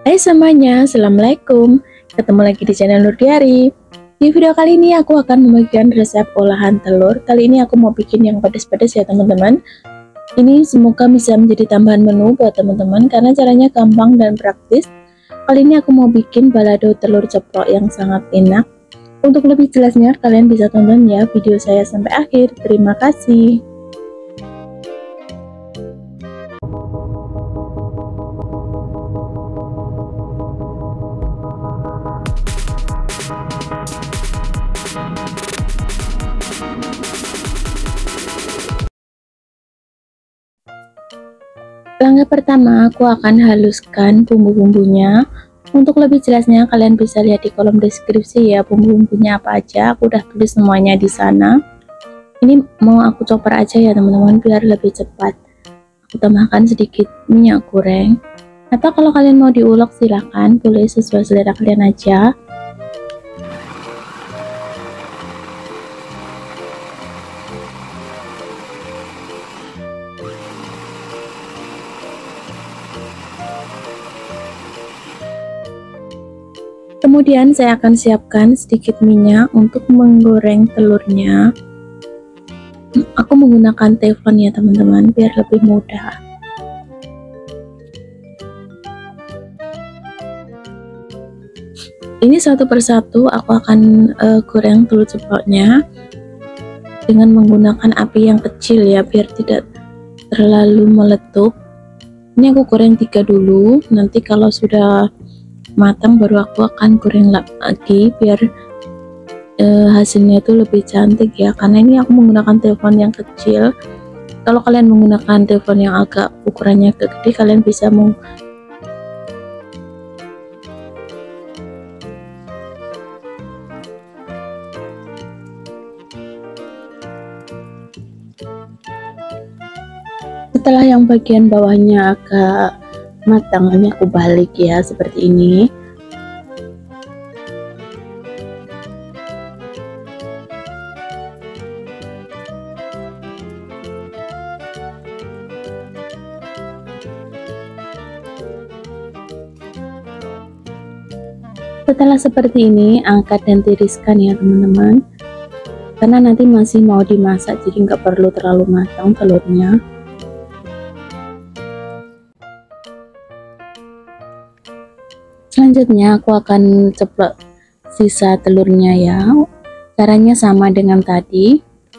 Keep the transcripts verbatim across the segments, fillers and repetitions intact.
Hai semuanya, Assalamualaikum. Ketemu lagi di channel Nurdiari. Di video kali ini aku akan membagikan resep olahan telur. Kali ini aku mau bikin yang pedas-pedas ya teman-teman. Ini semoga bisa menjadi tambahan menu buat teman-teman karena caranya gampang dan praktis. Kali ini aku mau bikin balado telur ceplok yang sangat enak. Untuk lebih jelasnya kalian bisa tonton ya video saya sampai akhir. Terima kasih. Langkah pertama, aku akan haluskan bumbu-bumbunya. Untuk lebih jelasnya, kalian bisa lihat di kolom deskripsi ya bumbu-bumbunya apa aja. Aku udah tulis semuanya di sana. Ini mau aku chopper aja ya teman-teman, biar lebih cepat. Aku tambahkan sedikit minyak goreng. Atau kalau kalian mau diulek silahkan, boleh sesuai selera kalian aja. Kemudian saya akan siapkan sedikit minyak untuk menggoreng telurnya. Aku menggunakan teflon ya teman-teman, biar lebih mudah. Ini satu persatu aku akan uh, goreng telur ceploknya dengan menggunakan api yang kecil ya, biar tidak terlalu meletup. Ini aku goreng tiga dulu, nanti kalau sudah matang baru aku akan goreng lagi biar eh, hasilnya itu lebih cantik ya, karena ini aku menggunakan teflon yang kecil. Kalau kalian menggunakan teflon yang agak ukurannya agak gede, kalian bisa meng setelah yang bagian bawahnya agak matang, ini aku balik ya seperti ini. Setelah seperti ini, angkat dan tiriskan ya teman-teman, karena nanti masih mau dimasak, jadi nggak perlu terlalu matang telurnya. Selanjutnya aku akan ceplok sisa telurnya ya. Caranya sama dengan tadi.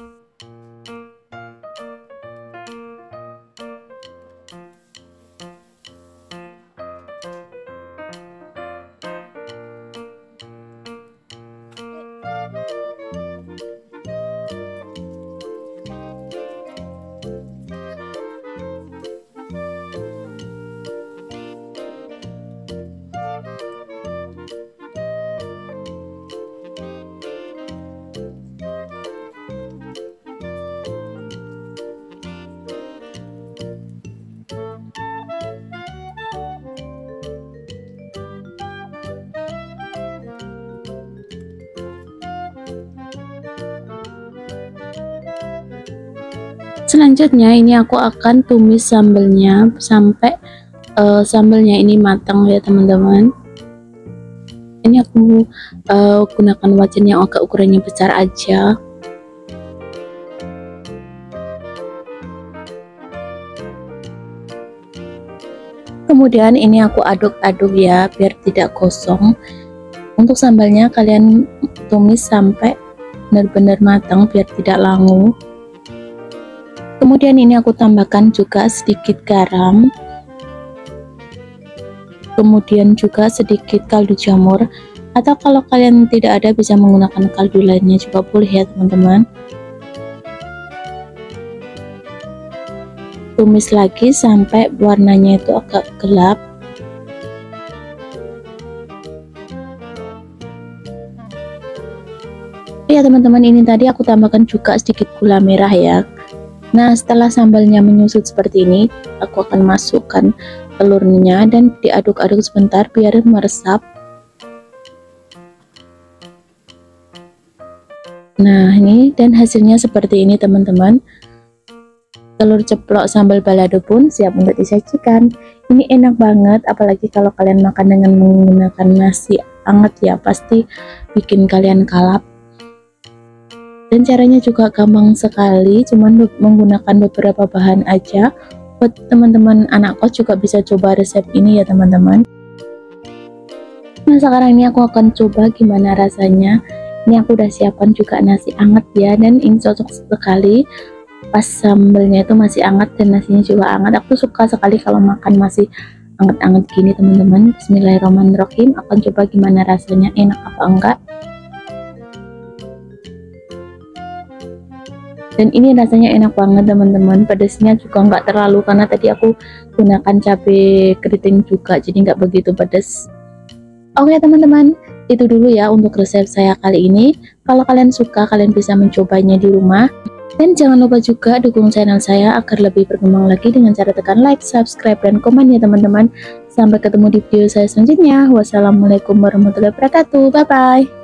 Selanjutnya ini aku akan tumis sambelnya sampai uh, sambelnya ini matang ya teman-teman. Ini aku uh, gunakan wajan yang agak ukurannya besar aja. Kemudian ini aku aduk-aduk ya biar tidak gosong. Untuk sambalnya kalian tumis sampai benar-benar matang biar tidak langu. Kemudian ini aku tambahkan juga sedikit garam, kemudian juga sedikit kaldu jamur, atau kalau kalian tidak ada bisa menggunakan kaldu lainnya juga boleh ya teman-teman. Tumis lagi sampai warnanya itu agak gelap. Ya teman-teman, ini tadi aku tambahkan juga sedikit gula merah ya. Nah, setelah sambalnya menyusut seperti ini, aku akan masukkan telurnya dan diaduk-aduk sebentar biar meresap. Nah, ini dan hasilnya seperti ini teman-teman. telur ceplok sambal balado pun siap untuk disajikan. Ini enak banget, apalagi kalau kalian makan dengan menggunakan nasi hangat ya, pasti bikin kalian kalap. Dan caranya juga gampang sekali, cuman menggunakan beberapa bahan aja. Buat teman-teman anak kos juga bisa coba resep ini ya teman-teman. Nah sekarang ini aku akan coba gimana rasanya. Ini aku udah siapkan juga nasi hangat ya, dan ini cocok sekali pas sambelnya itu masih hangat dan nasinya juga hangat. Aku suka sekali kalau makan masih hangat-hangat gini teman-teman. Bismillahirrahmanirrahim, akan coba gimana rasanya, enak apa enggak. Dan ini rasanya enak banget teman-teman, pedasnya juga nggak terlalu karena tadi aku gunakan cabai keriting juga, jadi nggak begitu pedas. Oke teman-teman, itu dulu ya untuk resep saya kali ini. Kalau kalian suka, kalian bisa mencobanya di rumah. Dan jangan lupa juga dukung channel saya agar lebih berkembang lagi dengan cara tekan like, subscribe, dan komen ya teman-teman. Sampai ketemu di video saya selanjutnya. Wassalamualaikum warahmatullahi wabarakatuh. Bye-bye.